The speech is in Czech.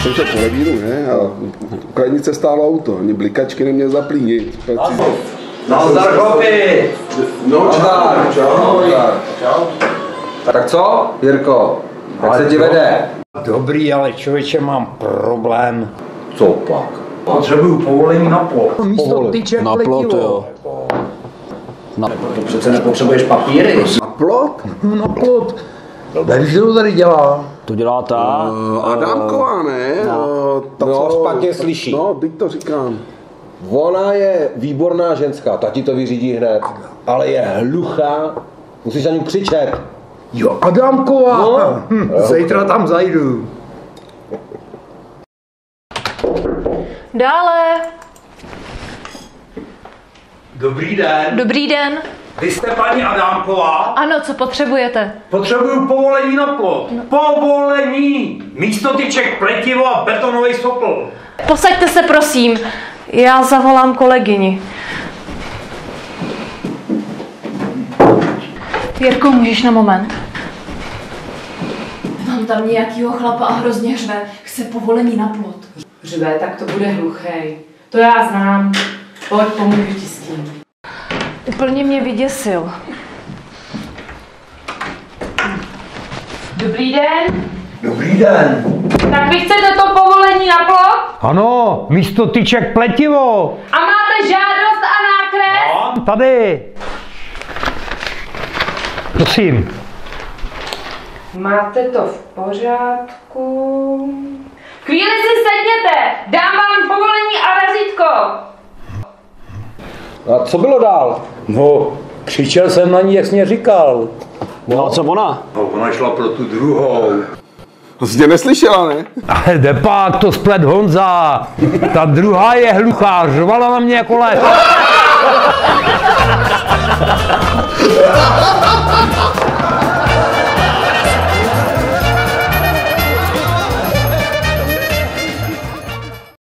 jsem šel po revíru, ne? A u krajnice stálo auto, ani blikačky neměl zaplínit. Nazdar, chlapi! No, čau. Tak co, Jirko? Jak se ti vede? Dobrý, ale člověče, mám problém. Co pak? Potřebuju povolení na plot. Místo tyček na plot, jo. To přece nepotřebuješ papíry. Na plot? Na plot. Víš, kdo to tady dělá? To dělá ta? Adámková, ne? No, špatně slyší. No, teď to říkám. Ona je výborná ženská, ta ti to vyřídí hned, ale je hluchá, musíš na ní křičet. Jo, Adámková. No. Zítra tam zajdu. Dále. Dobrý den. Dobrý den. Vy jste paní Adámková? Ano, co potřebujete? Potřebuju povolení na plot. No. Povolení! Místo tyček pletivo a betonový sopl. Posaďte se, prosím. Já zavolám kolegyni. Jirko, můžeš na moment? Mám tam nějakýho chlapa a hrozně řve. Chce povolení na plot. Řve, tak to bude hluchej. To já znám. Pojď, pomůžu ti s tím. Úplně mě vyděsil. Dobrý den. Dobrý den. Tak vy chcete to povolení na plot? Ano, místo tyček pletivo. A máte žádost a nákres? Tady. Prosím. Máte to v pořádku. Chvíli si sedněte. Dám vám povolení a razítko. A co bylo dál? No, křičel jsem na ní, jak jsi mě říkal. No a co ona? No, ona šla pro tu druhou. To jsi tě neslyšela, ne? Ale depák, to splet Honza. Ta druhá je hluchá, řvala na mě jako les.